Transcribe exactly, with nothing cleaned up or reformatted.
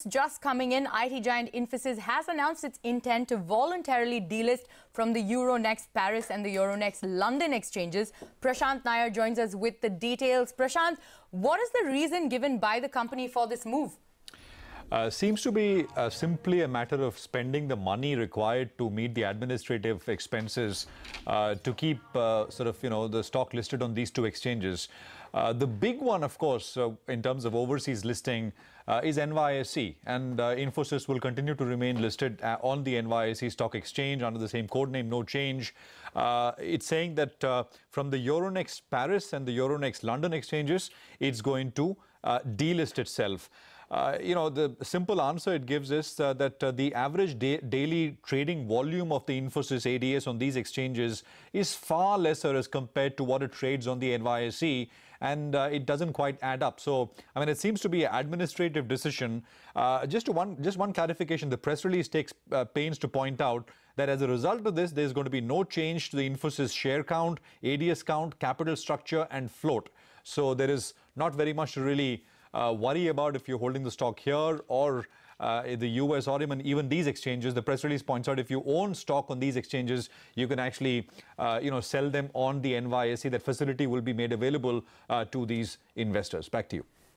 just coming in. I T giant Infosys has announced its intent to voluntarily delist from the Euronext Paris and the Euronext London exchanges. Prashant Nair joins us with the details. Prashant, what is the reason given by the company for this move? Uh, seems to be uh, simply a matter of spending the money required to meet the administrative expenses uh, to keep uh, sort of, you know, the stock listed on these two exchanges. Uh, the big one, of course, uh, in terms of overseas listing uh, is N Y S E, and uh, Infosys will continue to remain listed uh, on the N Y S E stock exchange under the same code name, no change. Uh, it's saying that uh, from the Euronext Paris and the Euronext London exchanges, it's going to uh, delist itself. Uh, you know, the simple answer it gives is uh, that uh, the average da daily trading volume of the Infosys A D S on these exchanges is far lesser as compared to what it trades on the N Y S E, and uh, it doesn't quite add up. So, I mean, it seems to be an administrative decision. Uh, just, to one, just one clarification, the press release takes uh, pains to point out that as a result of this, there's going to be no change to the Infosys share count, A D S count, capital structure, and float. So there is not very much to really Uh, worry about if you're holding the stock here or uh, in the U S or even, even these exchanges. The press release points out if you own stock on these exchanges, you can actually uh, you know, sell them on the N Y S E. That facility will be made available uh, to these investors. Back to you.